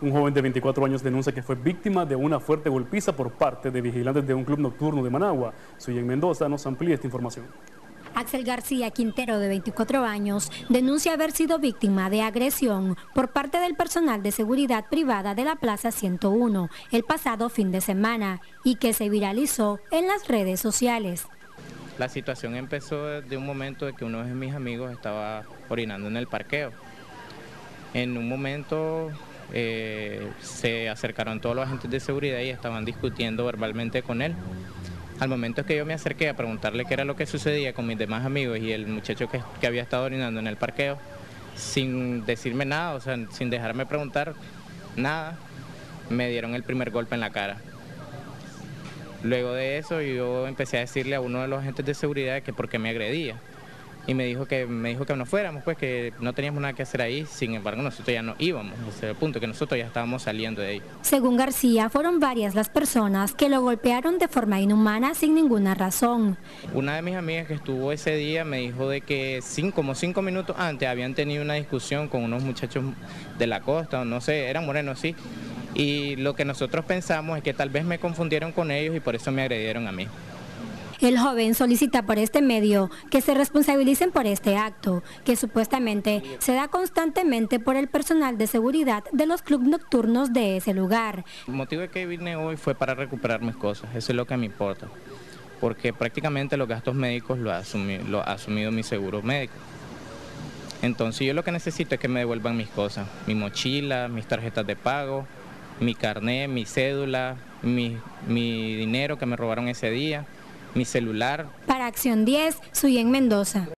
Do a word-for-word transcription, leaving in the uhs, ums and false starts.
Un joven de veinticuatro años denuncia que fue víctima de una fuerte golpiza por parte de vigilantes de un club nocturno de Managua. Suyen Mendoza nos amplía esta información. Axel García Quintero, de veinticuatro años, denuncia haber sido víctima de agresión por parte del personal de seguridad privada de la Plaza ciento uno el pasado fin de semana y que se viralizó en las redes sociales. La situación empezó de un momento de que uno de mis amigos estaba orinando en el parqueo. En un momento eh, se acercaron todos los agentes de seguridad y estaban discutiendo verbalmente con él. Al momento que yo me acerqué a preguntarle qué era lo que sucedía con mis demás amigos y el muchacho que, que había estado orinando en el parqueo, sin decirme nada, o sea, sin dejarme preguntar nada, me dieron el primer golpe en la cara. Luego de eso yo empecé a decirle a uno de los agentes de seguridad que por qué me agredía. Y me dijo que me dijo que no fuéramos, pues que no teníamos nada que hacer ahí, sin embargo nosotros ya no íbamos, ese era el punto, que nosotros ya estábamos saliendo de ahí. Según García, fueron varias las personas que lo golpearon de forma inhumana sin ninguna razón. Una de mis amigas que estuvo ese día me dijo de que cinco, como cinco minutos antes habían tenido una discusión con unos muchachos de la costa, no sé, eran morenos, sí, y lo que nosotros pensamos es que tal vez me confundieron con ellos y por eso me agredieron a mí. El joven solicita por este medio que se responsabilicen por este acto, que supuestamente se da constantemente por el personal de seguridad de los clubes nocturnos de ese lugar. El motivo de que vine hoy fue para recuperar mis cosas, eso es lo que me importa, porque prácticamente los gastos médicos lo ha asumido, lo ha asumido mi seguro médico. Entonces yo lo que necesito es que me devuelvan mis cosas, mi mochila, mis tarjetas de pago, mi carnet, mi cédula, mi, mi dinero que me robaron ese día, mi celular. Para Acción diez, Suyen Mendoza.